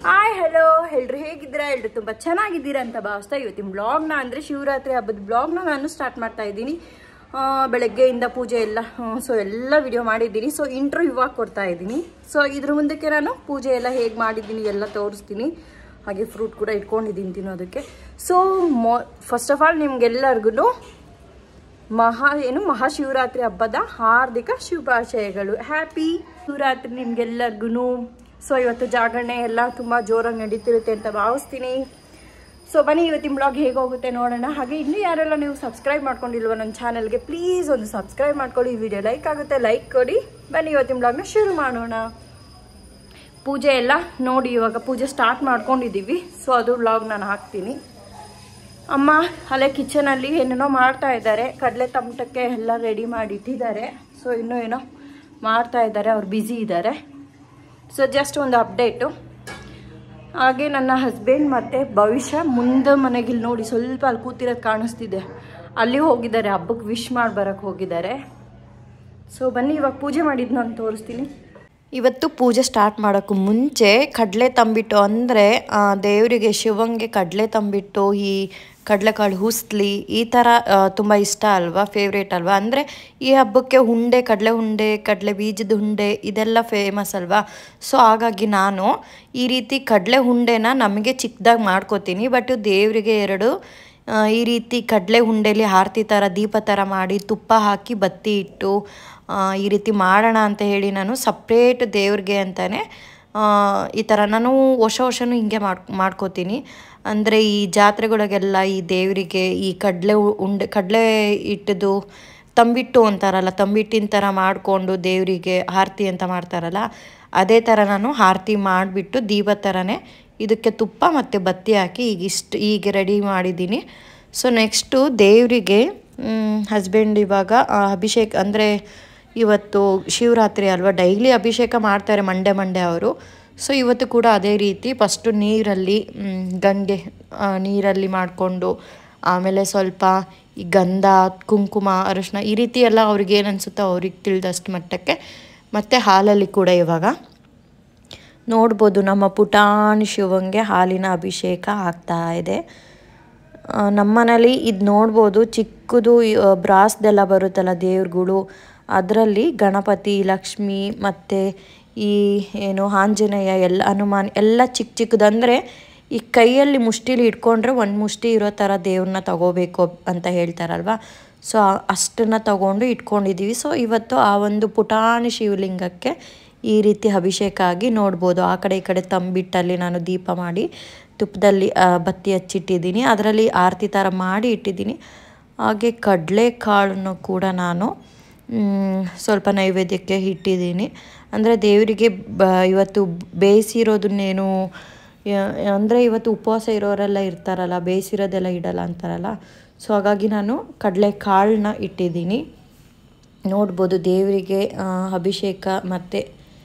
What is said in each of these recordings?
Hi hello ಎಲ್ರು ಹೇಗಿದ್ದೀರಾ? ಎಲ್ರು ತುಂಬ ಚೆನ್ನಾಗಿದ್ದೀರಾ ಅಂತ ಭಾವಿಸ್ತಾ ಇವತ್ತಿನ ಬ್ಲಾಗ್ನ ಅಂದರೆ ಶಿವರಾತ್ರಿ ಹಬ್ಬದ ಬ್ಲಾಗ್ನ ನಾನು ಸ್ಟಾರ್ಟ್ ಮಾಡ್ತಾ ಇದ್ದೀನಿ. ಬೆಳಗ್ಗೆಯಿಂದ ಪೂಜೆ ಎಲ್ಲ ಎಲ್ಲ ವಿಡಿಯೋ ಮಾಡಿದ್ದೀನಿ. ಸೊ ಇಂಟ್ರೋ ಇವಾಗ ಕೊಡ್ತಾ ಇದ್ದೀನಿ. ಸೊ ಇದ್ರ ಮುಂದಕ್ಕೆ ನಾನು ಪೂಜೆ ಎಲ್ಲ ಹೇಗೆ ಮಾಡಿದ್ದೀನಿ ಎಲ್ಲ ತೋರಿಸ್ತೀನಿ. ಹಾಗೆ ಫ್ರೂಟ್ ಕೂಡ ಇಟ್ಕೊಂಡಿದ್ದೀನಿ ತಿನ್ನೋದಕ್ಕೆ. ಸೊ ಫಸ್ಟ್ ಆಫ್ ಆಲ್ ನಿಮ್ಗೆಲ್ಲರಿಗೂ ಮಹಾಶಿವರಾತ್ರಿ ಹಬ್ಬದ ಹಾರ್ದಿಕ ಶುಭಾಶಯಗಳು. ಹ್ಯಾಪಿ ಶಿವರಾತ್ರಿ ನಿಮ್ಗೆಲ್ಲರಿಗೂ. ಸೊ ಇವತ್ತು ಜಾಗರಣೆ ಎಲ್ಲ ತುಂಬ ಜೋರಾಗಿ ನಡೀತಿರುತ್ತೆ ಅಂತ ಭಾವಿಸ್ತೀನಿ. ಸೊ ಬನ್ನಿ ಇವತ್ತಿನ ಬ್ಲಾಗ್ ಹೇಗೆ ಹೋಗುತ್ತೆ ನೋಡೋಣ. ಹಾಗೆ ಇನ್ನೂ ಯಾರೆಲ್ಲ ನೀವು ಸಬ್ಸ್ಕ್ರೈಬ್ ಮಾಡ್ಕೊಂಡಿಲ್ವ ನನ್ನ ಚಾನಲ್ಗೆ ಪ್ಲೀಸ್ ಒಂದು ಸಬ್ಸ್ಕ್ರೈಬ್ ಮಾಡ್ಕೊಳ್ಳಿ. ಈ ವಿಡಿಯೋ ಲೈಕ್ ಆಗುತ್ತೆ, ಲೈಕ್ ಕೊಡಿ. ಬನ್ನಿ ಇವತ್ತಿನ ಬ್ಲಾಗ್ನ ಶುರು ಮಾಡೋಣ. ಪೂಜೆ ಎಲ್ಲ ನೋಡಿ ಇವಾಗ ಪೂಜೆ ಸ್ಟಾರ್ಟ್ ಮಾಡ್ಕೊಂಡಿದ್ದೀವಿ. ಸೊ ಅದು ಬ್ಲಾಗ್ ನಾನು ಹಾಕ್ತೀನಿ. ಅಮ್ಮ ಅಲ್ಲೇ ಕಿಚನಲ್ಲಿ ಏನೇನೋ ಮಾಡ್ತಾ ಇದ್ದಾರೆ. ಕಡಲೆ ಟಮಟಕ್ಕೆ ಎಲ್ಲ ರೆಡಿ ಮಾಡಿ ಇಟ್ಟಿದ್ದಾರೆ. ಸೊ ಇನ್ನೂ ಏನೋ ಮಾಡ್ತಾ ಇದ್ದಾರೆ, ಅವ್ರು ಬ್ಯುಸಿ ಇದ್ದಾರೆ. ಸೊ ಜಸ್ಟ್ ಒಂದು ಅಪ್ಡೇಟು. ಹಾಗೆ ನನ್ನ ಹಸ್ಬೆಂಡ್ ಮತ್ತು ಭವಿಷ್ಯ ಮುಂದೆ ಮನೆಗೆ ಇಲ್ಲಿ ನೋಡಿ ಸ್ವಲ್ಪ ಅಲ್ಲಿ ಕೂತಿರೋದು ಕಾಣಿಸ್ತಿದೆ, ಅಲ್ಲಿ ಹೋಗಿದ್ದಾರೆ, ಹಬ್ಬಕ್ಕೆ ವಿಶ್ ಮಾಡಿ ಬರೋಕ್ಕೆ ಹೋಗಿದ್ದಾರೆ. ಸೊ ಬನ್ನಿ ಇವಾಗ ಪೂಜೆ ಮಾಡಿದ್ದು ನಾನು ತೋರಿಸ್ತೀನಿ. ಇವತ್ತು ಪೂಜೆ ಸ್ಟಾರ್ಟ್ ಮಾಡೋಕ್ಕೂ ಮುಂಚೆ ಕಡಲೆ ತಂಬಿಟ್ಟು ಅಂದರೆ ದೇವರಿಗೆ ಶಿವಂಗೆ ಕಡಲೆ ತಂಬಿಟ್ಟು ಈ ಕಡಲೆಕಾಳು ಹುಸ್ಲಿ ಈ ಥರ ತುಂಬ ಇಷ್ಟ ಅಲ್ವಾ, ಫೇವ್ರೇಟ್ ಅಲ್ವಾ. ಅಂದರೆ ಈ ಹಬ್ಬಕ್ಕೆ ಉಂಡೆ, ಕಡಲೆ ಉಂಡೆ, ಕಡಲೆ ಬೀಜದ ಉಂಡೆ ಇದೆಲ್ಲ ಫೇಮಸ್ ಅಲ್ವಾ. ಸೊ ಹಾಗಾಗಿ ನಾನು ಈ ರೀತಿ ಕಡಲೆ ಉಂಡೆನ ನಮಗೆ ಚಿಕ್ಕದಾಗಿ ಮಾಡ್ಕೋತೀನಿ. ಬಟ್ ದೇವರಿಗೆ ಈ ರೀತಿ ಕಡಲೆ ಉಂಡೆಲಿ ಆರತಿ ಥರ ದೀಪ ಥರ ಮಾಡಿ ತುಪ್ಪ ಹಾಕಿ ಬತ್ತಿ ಇಟ್ಟು ಈ ರೀತಿ ಮಾಡೋಣ ಅಂತ ಹೇಳಿ ನಾನು ಸಪ್ರೇಟ್ ದೇವ್ರಿಗೆ ಅಂತಲೇ ಈ ಥರ ನಾನು ವರ್ಷನೂ ಹಿಂಗೆ ಮಾಡ್ಕೋತೀನಿ. ಅಂದರೆ ಈ ಜಾತ್ರೆಗಳಿಗೆಲ್ಲ ಈ ದೇವರಿಗೆ ಈ ಕಡಲೆ ಹಿಟ್ಟದು ತಂಬಿಟ್ಟು ಅಂತಾರಲ್ಲ, ತಂಬಿಟ್ಟಿನ ಥರ ಮಾಡಿಕೊಂಡು ದೇವರಿಗೆ ಆರತಿ ಅಂತ ಮಾಡ್ತಾರಲ್ಲ, ಅದೇ ಥರ ನಾನು ಆರತಿ ಮಾಡಿಬಿಟ್ಟು ದೀಪ ಥರನೇ ಇದಕ್ಕೆ ತುಪ್ಪ ಮತ್ತು ಬತ್ತಿ ಹಾಕಿ ಹೀಗೆ ರೆಡಿ ಮಾಡಿದ್ದೀನಿ. ಸೊ ನೆಕ್ಸ್ಟು ದೇವರಿಗೆ ಹಸ್ಬೆಂಡ್ ಇವಾಗ ಅಭಿಷೇಕ, ಅಂದರೆ ಇವತ್ತು ಶಿವರಾತ್ರಿ ಅಲ್ವಾ, ಡೈಲಿ ಅಭಿಷೇಕ ಮಾಡ್ತಾರೆ ಮಂಡೆ ಅವರು. ಸೊ ಇವತ್ತು ಕೂಡ ಅದೇ ರೀತಿ ಫಸ್ಟು ನೀರಲ್ಲಿ ಗಂಗೆ ನೀರಲ್ಲಿ ಮಾಡಿಕೊಂಡು ಆಮೇಲೆ ಸ್ವಲ್ಪ ಈ ಗಂಧ, ಕುಂಕುಮ, ಅರಿಶಿನ ಈ ರೀತಿ ಎಲ್ಲ ಅವ್ರಿಗೆ ಏನು ಅನಿಸುತ್ತೋ ಅವ್ರಿಗೆ ತಿಳಿದಷ್ಟು ಮಟ್ಟಕ್ಕೆ, ಮತ್ತು ಹಾಲಲ್ಲಿ ಕೂಡ ಇವಾಗ ನೋಡ್ಬೋದು ನಮ್ಮ ಪುಟಾಣಿ ಶಿವಂಗೆ ಹಾಲಿನ ಅಭಿಷೇಕ ಆಗ್ತಾ ಇದೆ. ನಮ್ಮನೇಲಿ ಇದು ನೋಡ್ಬೋದು, ಚಿಕ್ಕದು ಬ್ರಾಸ್ದೆಲ್ಲ ಬರುತ್ತಲ್ಲ ದೇವ್ರುಗಳು, ಅದರಲ್ಲಿ ಗಣಪತಿ, ಲಕ್ಷ್ಮಿ ಮತ್ತು ಈ ಆಂಜನೇಯ ಎಲ್ಲ, ಹನುಮಾನ್ ಎಲ್ಲ ಚಿಕ್ಕದು. ಅಂದರೆ ಈ ಕೈಯಲ್ಲಿ ಮುಷ್ಟಿಲಿ ಇಟ್ಕೊಂಡ್ರೆ ಒಂದು ಮುಷ್ಟಿ ಇರೋ ಥರ ದೇವ್ರನ್ನ ತಗೋಬೇಕು ಅಂತ ಹೇಳ್ತಾರಲ್ವ. ಸೊ ಅಷ್ಟನ್ನು ತಗೊಂಡು ಇಟ್ಕೊಂಡಿದ್ದೀವಿ. ಸೊ ಇವತ್ತು ಆ ಒಂದು ಪುಟಾಣಿ ಶಿವಲಿಂಗಕ್ಕೆ ಈ ರೀತಿ ಅಭಿಷೇಕ ಆಗಿ ನೋಡ್ಬೋದು. ಆ ಕಡೆ ಈ ಕಡೆ ತಂಬಿಟ್ಟಲ್ಲಿ ನಾನು ದೀಪ ಮಾಡಿ ತುಪ್ಪದಲ್ಲಿ ಬತ್ತಿ ಹಚ್ಚಿಟ್ಟಿದ್ದೀನಿ, ಅದರಲ್ಲಿ ಆರತಿ ಥರ ಮಾಡಿ ಇಟ್ಟಿದ್ದೀನಿ. ಹಾಗೆ ಕಡಲೆಕಾಳನ್ನು ಕೂಡ ನಾನು ಸ್ವಲ್ಪ ನೈವೇದ್ಯಕ್ಕೆ ಇಟ್ಟಿದ್ದೀನಿ. ಅಂದರೆ ದೇವರಿಗೆ ಇವತ್ತು ಬೇಯಿಸಿರೋದನ್ನೇನು, ಅಂದರೆ ಇವತ್ತು ಉಪವಾಸ ಇರೋರೆಲ್ಲ ಇರ್ತಾರಲ್ಲ, ಬೇಯಿಸಿರೋದೆಲ್ಲ ಇಡಲ್ಲ ಅಂತಾರಲ್ಲ. ಸೊ ಹಾಗಾಗಿ ನಾನು ಕಡಲೆಕಾಳನ್ನ ಇಟ್ಟಿದ್ದೀನಿ. ನೋಡ್ಬೋದು ದೇವರಿಗೆ ಅಭಿಷೇಕ ಮತ್ತು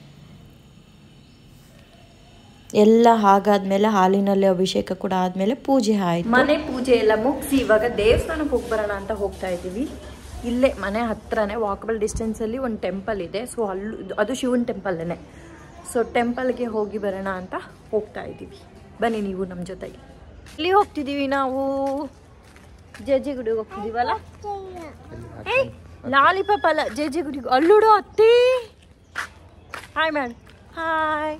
ಎಲ್ಲ ಆಗಾದ್ಮೇಲೆ ಹಾಲಿನಲ್ಲಿ ಅಭಿಷೇಕ ಕೂಡ ಆದಮೇಲೆ ಪೂಜೆ ಆಯಿತು. ಮನೆ ಪೂಜೆ ಎಲ್ಲ ಮುಗಿಸಿ ಇವಾಗ ದೇವಸ್ಥಾನಕ್ಕೆ ಹೋಗಿ ಬರೋಣ ಅಂತ ಹೋಗ್ತಾ ಇದ್ದೀವಿ. ಇಲ್ಲೇ ಮನೆ ಹತ್ರನೇ ವಾಕಬಲ್ ಡಿಸ್ಟೆನ್ಸಲ್ಲಿ ಒಂದು ಟೆಂಪಲ್ ಇದೆ. ಸೊ ಅದು ಶಿವನ ಟೆಂಪಲ್ನೇ. ಸೊ ಟೆಂಪಲ್ಗೆ ಹೋಗಿ ಬರೋಣ ಅಂತ ಹೋಗ್ತಾ ಇದ್ದೀವಿ. ಬನ್ನಿ ನೀವು ನಮ್ಮ ಜೊತೆಗೆ. ಇಲ್ಲಿ ಹೋಗ್ತಿದ್ದೀವಿ ನಾವು, ಜೆ ಗುಡಿಗೆ ಹೋಗ್ತಿದ್ದೀವಲ್ಲ. ಏಯ್ ಲಾಲಿಪಾಪ್ ಅಲ್ಲ, ಜೆ ಗುಡಿಗೆ. ಅಲ್ಲುಡು ಅತ್ತಿ. Hi ma'am. Hi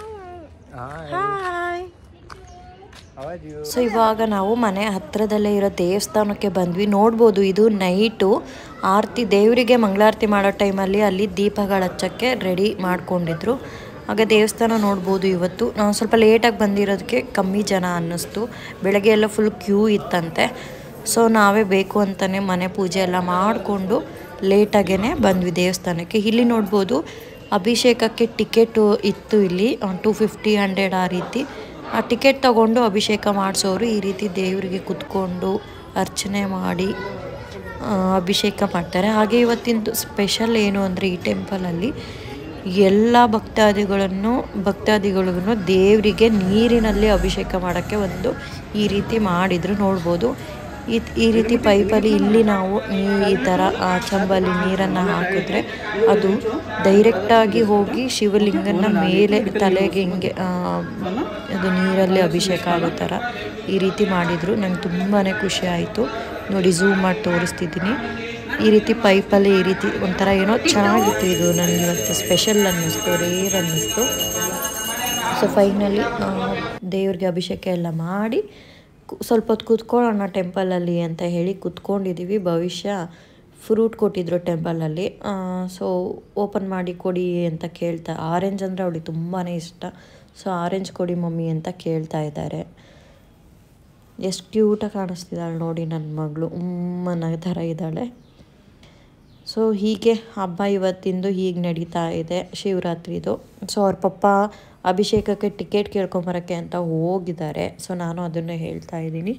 hi. So ಇವಾಗ ನಾವು ಮನೆ ಹತ್ತಿರದಲ್ಲೇ ಇರೋ ದೇವಸ್ಥಾನಕ್ಕೆ ಬಂದ್ವಿ. ನೋಡ್ಬೋದು ಇದು ನೈಟು ಆರತಿ, ದೇವರಿಗೆ ಮಂಗಳಾರತಿ ಮಾಡೋ ಟೈಮಲ್ಲಿ ಅಲ್ಲಿ ದೀಪಗಳು ಹಚ್ಚೋಕ್ಕೆ ರೆಡಿ ಮಾಡ್ಕೊಂಡಿದ್ರು. ಹಾಗೆ ದೇವಸ್ಥಾನ ನೋಡ್ಬೋದು. ಇವತ್ತು ನಾವು ಸ್ವಲ್ಪ ಲೇಟಾಗಿ ಬಂದಿರೋದಕ್ಕೆ ಕಮ್ಮಿ ಜನ ಅನ್ನಿಸ್ತು. ಬೆಳಗ್ಗೆ ಎಲ್ಲ ಫುಲ್ ಕ್ಯೂ ಇತ್ತಂತೆ. ಸೊ ನಾವೇ ಬೇಕು ಅಂತಲೇ ಮನೆ ಪೂಜೆ ಎಲ್ಲ ಮಾಡಿಕೊಂಡು ಲೇಟಾಗೇ ಬಂದ್ವಿ ದೇವಸ್ಥಾನಕ್ಕೆ. ಇಲ್ಲಿ ನೋಡ್ಬೋದು ಅಭಿಷೇಕಕ್ಕೆ ಟಿಕೆಟು ಇತ್ತು. ಇಲ್ಲಿ 250, 100 ಆ ರೀತಿ ಆ ಟಿಕೆಟ್ ತಗೊಂಡು ಅಭಿಷೇಕ ಮಾಡಿಸೋರು ಈ ರೀತಿ ದೇವರಿಗೆ ಕುತ್ಕೊಂಡು ಅರ್ಚನೆ ಮಾಡಿ ಅಭಿಷೇಕ ಮಾಡ್ತಾರೆ. ಹಾಗೆ ಇವತ್ತಿಂದು ಸ್ಪೆಷಲ್ ಏನು ಅಂದರೆ ಈ ಟೆಂಪಲಲ್ಲಿ ಎಲ್ಲ ಭಕ್ತಾದಿಗಳಿಗೂ ದೇವರಿಗೆ ನೀರಿನಲ್ಲಿ ಅಭಿಷೇಕ ಮಾಡೋಕ್ಕೆ ಒಂದು ಈ ರೀತಿ ಮಾಡಿದ್ರು. ನೋಡ್ಬೋದು ಈ ರೀತಿ ಪೈಪಲ್ಲಿ ಇಲ್ಲಿ ನಾವು ಈ ಥರ ಚಂಬಲ್ಲಿ ನೀರನ್ನು ಹಾಕಿದ್ರೆ ಅದು ಡೈರೆಕ್ಟಾಗಿ ಹೋಗಿ ಶಿವಲಿಂಗನ ಮೇಲೆ ತಲೆಗೆ ಹಿಂಗೆ ಅದು ನೀರಲ್ಲಿ ಅಭಿಷೇಕ ಆಗೋ ಥರ ಈ ರೀತಿ ಮಾಡಿದರು. ನಂಗೆ ತುಂಬಾ ಖುಷಿ ಆಯಿತು. ನೋಡಿ ಝೂಮ್ ಮಾಡಿ ತೋರಿಸ್ತಿದ್ದೀನಿ. ಈ ರೀತಿ ಪೈಪಲ್ಲಿ ಈ ರೀತಿ ಒಂಥರ ಏನೋ ಚೆನ್ನಾಗಿತ್ತು. ಇದು ನನಗೆ ಇವತ್ತು ಸ್ಪೆಷಲ್ ಅನ್ನಿಸ್ತು, ರೇರ್ ಅನ್ನಿಸ್ತು. ಸೊ ಫೈನಲಿ ದೇವ್ರಿಗೆ ಅಭಿಷೇಕ ಎಲ್ಲ ಮಾಡಿ ಸ್ವಲ್ಪ ಹೊತ್ತು ಕೂತ್ಕೊಳ್ಳೋಣ ಟೆಂಪಲಲ್ಲಿ ಅಂತ ಹೇಳಿ ಕೂತ್ಕೊಂಡಿದ್ದೀವಿ. ಭವಿಷ್ಯ ಫ್ರೂಟ್ ಕೊಟ್ಟಿದ್ರು ಟೆಂಪಲಲ್ಲಿ. ಸೊ ಓಪನ್ ಮಾಡಿ ಕೊಡಿ ಅಂತ ಕೇಳ್ತಾ, ಆರೆಂಜ್ ಅಂದರೆ ಅವಳಿಗೆ ತುಂಬಾ ಇಷ್ಟ. ಸೊ ಆರೆಂಜ್ ಕೊಡಿ ಮಮ್ಮಿ ಅಂತ ಕೇಳ್ತಾ ಇದ್ದಾರೆ. ಎಷ್ಟು ಕ್ಯೂಟಾಗಿ ಕಾಣಿಸ್ತಿದ್ದಾಳೆ ನೋಡಿ ನನ್ನ ಮಗಳು, ಉಮ್ಮನ ಥರ ಇದ್ದಾಳೆ. ಸೊ ಹೀಗೆ ಹಬ್ಬ ಇವತ್ತಿಂದು ಹೀಗೆ ನಡೀತಾ ಇದೆ ಶಿವರಾತ್ರಿದು. ಸೊ ಅವ್ರ ಪಪ್ಪ ಅಭಿಷೇಕಕ್ಕೆ ಟಿಕೆಟ್ ಕೇಳ್ಕೊಂಬರೋಕ್ಕೆ ಅಂತ ಹೋಗಿದ್ದಾರೆ. ಸೊ ನಾನು ಅದನ್ನು ಹೇಳ್ತಾ ಇದ್ದೀನಿ.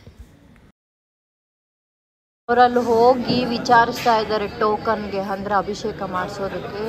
ಅವರಲ್ಲಿ ಹೋಗಿ ವಿಚಾರಿಸ್ತಾ ಇದ್ದಾರೆ ಟೋಕನ್ಗೆ, ಅಂದರೆ ಅಭಿಷೇಕ ಮಾಡಿಸೋದಕ್ಕೆ.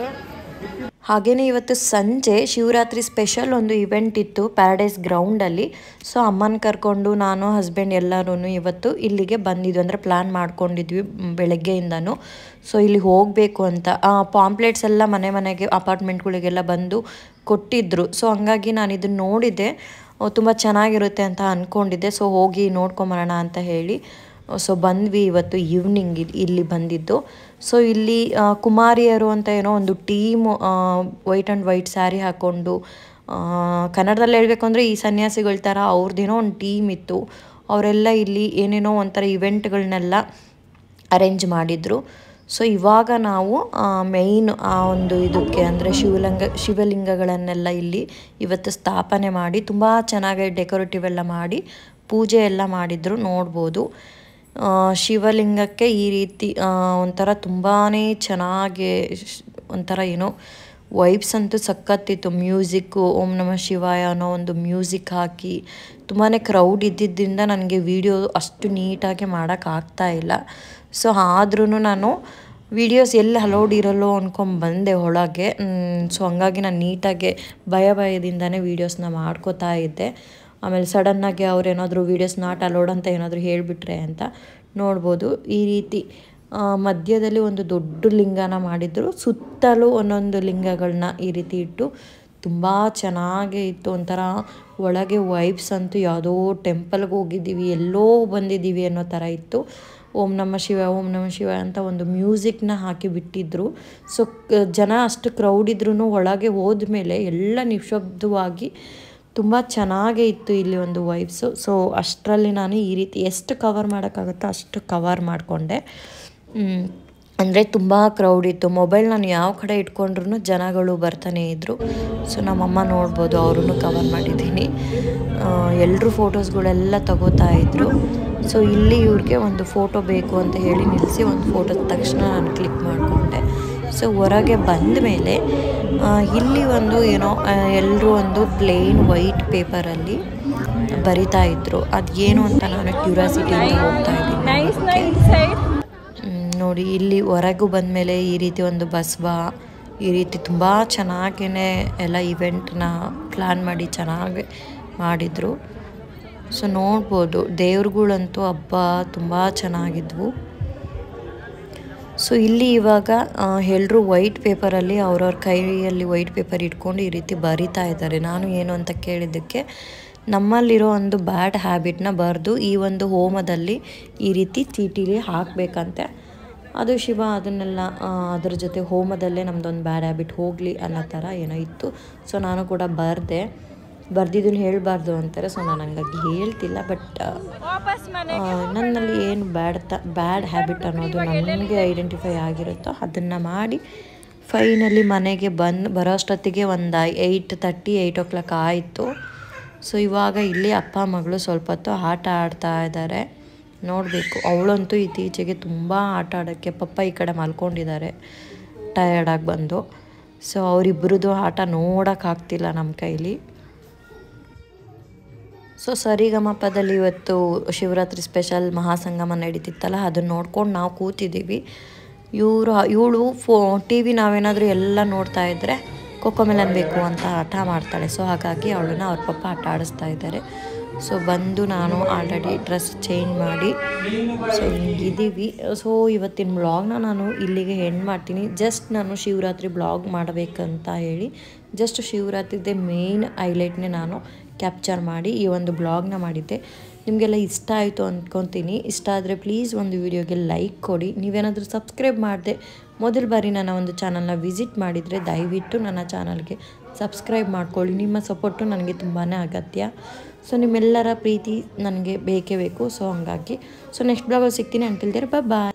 ಹಾಗೆಯೇ ಇವತ್ತು ಸಂಜೆ ಶಿವರಾತ್ರಿ ಸ್ಪೆಷಲ್ ಒಂದು ಇವೆಂಟ್ ಇತ್ತು ಪ್ಯಾರಡೈಸ್ ಗ್ರೌಂಡಲ್ಲಿ. ಸೊ ಅಮ್ಮನ ಕರ್ಕೊಂಡು ನಾನು ಹಸ್ಬೆಂಡ್ ಎಲ್ಲರೂ ಇವತ್ತು ಇಲ್ಲಿಗೆ ಬಂದಿದ್ವಿ, ಅಂದರೆ ಪ್ಲ್ಯಾನ್ ಮಾಡ್ಕೊಂಡಿದ್ವಿ ಬೆಳಗ್ಗೆಯಿಂದನೂ. ಸೊ ಇಲ್ಲಿ ಹೋಗಬೇಕು ಅಂತ ಪಾಂಪ್ಲೆಟ್ಸ್ ಎಲ್ಲ ಮನೆಗೆ ಅಪಾರ್ಟ್ಮೆಂಟ್ಗಳಿಗೆಲ್ಲ ಬಂದು ಕೊಟ್ಟಿದ್ದರು. ಸೊ ಹಂಗಾಗಿ ನಾನು ಇದನ್ನು ನೋಡಿದ್ದೆ, ತುಂಬ ಚೆನ್ನಾಗಿರುತ್ತೆ ಅಂತ ಅಂದ್ಕೊಂಡಿದ್ದೆ. ಸೊ ಹೋಗಿ ನೋಡ್ಕೊಂಬರೋಣ ಅಂತ ಹೇಳಿ ಸೊ ಬಂದ್ವಿ ಇವತ್ತು ಈವ್ನಿಂಗ್ ಇಲ್ಲಿ ಬಂದಿದ್ದು. ಸೊ ಇಲ್ಲಿ ಕುಮಾರಿಯರು ಅಂತ ಏನೋ ಒಂದು team white and white sari ಹಾಕ್ಕೊಂಡು, ಕನ್ನಡದಲ್ಲಿ ಹೇಳಬೇಕು ಅಂದರೆ ಈ ಸನ್ಯಾಸಿಗಳ ಥರ ಅವ್ರದ್ದೇನೋ ಒಂದು ಟೀಮ್ ಇತ್ತು. ಅವರೆಲ್ಲ ಇಲ್ಲಿ ಏನೇನೋ ಒಂಥರ ಇವೆಂಟ್ಗಳನ್ನೆಲ್ಲ ಅರೇಂಜ್ ಮಾಡಿದರು. ಸೊ ಇವಾಗ ನಾವು ಮೇಯ್ನ್ ಆ ಒಂದು ಇದಕ್ಕೆ ಅಂದರೆ ಶಿವಲಿಂಗಗಳನ್ನೆಲ್ಲ ಇಲ್ಲಿ ಇವತ್ತು ಸ್ಥಾಪನೆ ಮಾಡಿ ತುಂಬ ಚೆನ್ನಾಗಿ ಡೆಕೋರೇಟಿವ್ ಎಲ್ಲ ಮಾಡಿ ಪೂಜೆ ಎಲ್ಲ ಮಾಡಿದರು, ನೋಡ್ಬೋದು. ಶಿವಲಿಂಗಕ್ಕೆ ಈ ರೀತಿ ಒಂಥರ ತುಂಬಾ ಚೆನ್ನಾಗಿ ಒಂಥರ ಏನೋ ವೈಬ್ಸ್ ಅಂತೂ ಸಖತ್ತಿತ್ತು. ಮ್ಯೂಸಿಕ್ಕು ಓಂ ನಮಃ ಶಿವಾಯ ಅನ್ನೋ ಒಂದು ಮ್ಯೂಸಿಕ್ ಹಾಕಿ ತುಂಬಾ ಕ್ರೌಡ್ ಇದ್ದಿದ್ದರಿಂದ ನನಗೆ ವಿಡಿಯೋ ಅಷ್ಟು ನೀಟಾಗಿ ಮಾಡೋಕ್ಕಾಗ್ತಾ ಇಲ್ಲ. ಸೊ ಆದ್ರೂ ನಾನು ವೀಡಿಯೋಸ್ ಎಲ್ಲಿ ಅಲೌಡ್ ಇರಲ್ಲೋ ಅಂದ್ಕೊಂಡ್ಬಂದೆ ಒಳಗೆ. ಸೊ ಹಂಗಾಗಿ ನಾನು ನೀಟಾಗಿ ಭಯದಿಂದನೇ ವೀಡಿಯೋಸ್ನ ಮಾಡ್ಕೋತಾ ಇದ್ದೆ. ಆಮೇಲೆ ಸಡನ್ನಾಗಿ ಅವ್ರೇನಾದರೂ ವೀಡಿಯೋಸ್ ನಾಟ್ ಅಲೌಡ್ ಅಂತ ಏನಾದರೂ ಹೇಳಿಬಿಟ್ರೆ ಅಂತ ನೋಡ್ಬೋದು. ಈ ರೀತಿ ಮಧ್ಯದಲ್ಲಿ ಒಂದು ದೊಡ್ಡ ಲಿಂಗನ ಮಾಡಿದ್ರು, ಸುತ್ತಲೂ ಒಂದೊಂದು ಲಿಂಗಗಳನ್ನ ಈ ರೀತಿ ಇಟ್ಟು ತುಂಬ ಚೆನ್ನಾಗೇ ಇತ್ತು. ಒಂಥರ ಒಳಗೆ ವೈಬ್ಸ್ ಅಂತೂ ಯಾವುದೋ ಟೆಂಪಲ್ಗೆ ಹೋಗಿದ್ದೀವಿ, ಎಲ್ಲೋ ಬಂದಿದ್ದೀವಿ ಅನ್ನೋ ಥರ ಇತ್ತು. ಓಂ ನಮಃ ಶಿವ ಓಂ ನಮಃ ಶಿವ ಅಂತ ಒಂದು ಮ್ಯೂಸಿಕ್ನ ಹಾಕಿ ಬಿಟ್ಟಿದ್ರು. ಸೊ ಜನ ಅಷ್ಟು ಕ್ರೌಡ್ ಇದ್ರೂ ಒಳಗೆ ಹೋದ್ಮೇಲೆ ಎಲ್ಲ ನಿಶಬ್ದವಾಗಿ ತುಂಬ ಚೆನ್ನಾಗೇ ಇತ್ತು ಇಲ್ಲಿ ಒಂದು ವೈಬ್ಸು. ಸೊ ಅಷ್ಟರಲ್ಲಿ ನಾನು ಈ ರೀತಿ ಎಷ್ಟು ಕವರ್ ಮಾಡೋಕ್ಕಾಗುತ್ತೋ ಅಷ್ಟು ಕವರ್ ಮಾಡಿಕೊಂಡೆ. ಅಂದರೆ ತುಂಬ ಕ್ರೌಡ್ ಇತ್ತು. ಮೊಬೈಲ್ ನಾನು ಯಾವ ಕಡೆ ಇಟ್ಕೊಂಡ್ರೂ ಜನಗಳು ಬರ್ತಾನೆ ಇದ್ದರು. ಸೊ ನಮ್ಮಮ್ಮ ನೋಡ್ಬೋದು, ಅವ್ರೂ ಕವರ್ ಮಾಡಿದ್ದೀನಿ. ಎಲ್ಲರೂ ಫೋಟೋಸ್ಗಳೆಲ್ಲ ತಗೋತಾ ಇದ್ದರು. ಸೊ ಇಲ್ಲಿ ಇವ್ರಿಗೆ ಒಂದು ಫೋಟೋ ಬೇಕು ಅಂತ ಹೇಳಿ ನಿಲ್ಲಿಸಿ ಒಂದು ಫೋಟೋ ತಕ್ಷಣ ನಾನು ಕ್ಲಿಕ್ ಮಾಡಿಕೊಂಡೆ. ಸೊ ಹೊರಗೆ ಬಂದ ಮೇಲೆ ಇಲ್ಲಿ ಒಂದು ಏನೋ ಎಲ್ಲರೂ ಒಂದು ಪ್ಲೇನ್ ವೈಟ್ ಪೇಪರಲ್ಲಿ ಬರಿತಾ ಇದ್ರು. ಅದೇನು ಅಂತ ನಾನು ಕ್ಯೂರಿಯಾಸಿಟಿಯಿಂದ ಹೋಗ್ತಾ ಇದ್ದೀನಿ. ನೋಡಿ ಇಲ್ಲಿ ಹೊರಗೂ ಬಂದಮೇಲೆ ಈ ರೀತಿ ಒಂದು ಬಸವ ಈ ರೀತಿ ತುಂಬ ಚೆನ್ನಾಗೇ ಎಲ್ಲ ಇವೆಂಟ್ನ ಪ್ಲ್ಯಾನ್ ಮಾಡಿ ಚೆನ್ನಾಗಿ ಮಾಡಿದರು. ಸೊ ನೋಡ್ಬೋದು ದೇವ್ರುಗಳಂತೂ ಹಬ್ಬ ತುಂಬ ಚೆನ್ನಾಗಿದ್ವು. ಸೊ ಇಲ್ಲಿ ಇವಾಗ ಎಲ್ಲರೂ ವೈಟ್ ಪೇಪರಲ್ಲಿ ಅವ್ರವ್ರ ಕೈಯಲ್ಲಿ ವೈಟ್ ಪೇಪರ್ ಇಟ್ಕೊಂಡು ಈ ರೀತಿ ಬರಿತಾ ಇದ್ದಾರೆ. ನಾನು ಏನು ಅಂತ ಕೇಳಿದ್ದಕ್ಕೆ ನಮ್ಮಲ್ಲಿರೋ ಒಂದು ಬ್ಯಾಡ್ ಹ್ಯಾಬಿಟ್ನ ಬರೆದು ಈ ಒಂದು ಹೋಮದಲ್ಲಿ ಈ ರೀತಿ ಚೀಟಿಲಿ ಹಾಕಬೇಕಂತೆ. ಅದು ಶಿವ ಅದನ್ನೆಲ್ಲ ಅದ್ರ ಜೊತೆ ಹೋಮದಲ್ಲೇ ನಮ್ಮದೊಂದು ಬ್ಯಾಡ್ ಹ್ಯಾಬಿಟ್ ಹೋಗಲಿ ಅನ್ನೋ ಥರ ಏನೋ ಇತ್ತು. ಸೊ ನಾನು ಕೂಡ ಬರ್ದಿದ್ದನ್ನು ಹೇಳಬಾರ್ದು ಅಂತಾರೆ. ಸೊ ನಾನು ಹಂಗಾಗಿ ಹೇಳ್ತಿಲ್ಲ. ಬಟ್ ನನ್ನಲ್ಲಿ ಏನು ಬ್ಯಾಡ್ ಹ್ಯಾಬಿಟ್ ಅನ್ನೋದು ನನಗೆ ಐಡೆಂಟಿಫೈ ಆಗಿರುತ್ತೋ ಅದನ್ನು ಮಾಡಿ ಫೈನಲಿ ಮನೆಗೆ ಬರೋ ಅಷ್ಟೊತ್ತಿಗೆ ಒಂದು 8:30 8 o'clock ಆಯಿತು. ಸೊ ಇವಾಗ ಇಲ್ಲಿ ಅಪ್ಪ ಮಗಳು ಸ್ವಲ್ಪ ಹೊತ್ತು ಆಟ ಆಡ್ತಾ ಇದ್ದಾರೆ. ನೋಡಬೇಕು, ಅವಳಂತೂ ಇತ್ತೀಚೆಗೆ ತುಂಬ ಆಟ ಆಡೋಕ್ಕೆ, ಪಪ್ಪ ಈ ಕಡೆ ಮಲ್ಕೊಂಡಿದ್ದಾರೆ ಟಯರ್ಡಾಗಿ ಬಂದು. ಸೊ ಅವರಿಬ್ಬರದ್ದು ಆಟ ನೋಡೋಕ್ಕಾಗ್ತಿಲ್ಲ ನಮ್ಮ ಕೈಲಿ. ಸೊ ಸರಿಗಮಪದಲ್ಲಿ ಇವತ್ತು ಶಿವರಾತ್ರಿ ಸ್ಪೆಷಲ್ ಮಹಾಸಂಗಮ ನಡೀತಿತ್ತಲ್ಲ, ಅದನ್ನು ನೋಡ್ಕೊಂಡು ನಾವು ಕೂತಿದ್ದೀವಿ. ಇವಳು ಟಿ ವಿ ನಾವೇನಾದರೂ ಎಲ್ಲ ನೋಡ್ತಾ ಇದ್ದರೆ ಕೊಕೊಮೆಲನ್ ಬೇಕು ಅಂತ ಹಠ ಮಾಡ್ತಾಳೆ. ಸೊ ಹಾಗಾಗಿ ಅವಳನ್ನು ಅವ್ರ ಪಪ್ಪ ಆಟ ಆಡಿಸ್ತಾ ಇದ್ದಾರೆ. ಸೊ ಬಂದು ನಾನು ಆಲ್ರೆಡಿ ಡ್ರೆಸ್ ಚೇಂಜ್ ಮಾಡಿ ಸೊ ಹಿಂಗಿದ್ದೀವಿ. ಸೊ ಇವತ್ತಿನ ಬ್ಲಾಗ್ನ ನಾನು ಇಲ್ಲಿಗೆ ಎಂಡ್ ಮಾಡ್ತೀನಿ. ಜಸ್ಟ್ ನಾನು ಶಿವರಾತ್ರಿ ಬ್ಲಾಗ್ ಮಾಡಬೇಕಂತ ಹೇಳಿ ಜಸ್ಟ್ ಶಿವರಾತ್ರಿದೇ ಮೇನ್ ಹೈಲೈಟ್ನೇ ನಾನು ಕ್ಯಾಪ್ಚರ್ ಮಾಡಿ ಈ ಒಂದು ಬ್ಲಾಗ್ನ ಮಾಡಿದ್ದೆ. ನಿಮಗೆಲ್ಲ ಇಷ್ಟ ಆಯಿತು ಅಂದ್ಕೊತೀನಿ. ಇಷ್ಟ ಆದರೆ ಪ್ಲೀಸ್ ಒಂದು ವಿಡಿಯೋಗೆ ಲೈಕ್ ಕೊಡಿ. ನೀವೇನಾದರೂ ಸಬ್ಸ್ಕ್ರೈಬ್ ಮಾಡದೆ ಮೊದಲ ಬಾರಿ ನನ್ನ ಒಂದು ಚಾನಲ್ನ ವಿಸಿಟ್ ಮಾಡಿದರೆ ದಯವಿಟ್ಟು ನನ್ನ ಚಾನಲ್ಗೆ ಸಬ್ಸ್ಕ್ರೈಬ್ ಮಾಡ್ಕೊಳ್ಳಿ. ನಿಮ್ಮ ಸಪೋರ್ಟು ನನಗೆ ತುಂಬಾ ಅಗತ್ಯ. ಸೊ ನಿಮ್ಮೆಲ್ಲರ ಪ್ರೀತಿ ನನಗೆ ಬೇಕೇ ಬೇಕು. ಸೊ ಹಂಗಾಗಿ ಸೊ ನೆಕ್ಸ್ಟ್ ಬ್ಲಾಗಲ್ಲಿ ಸಿಗ್ತೀನಿ. Until there bye.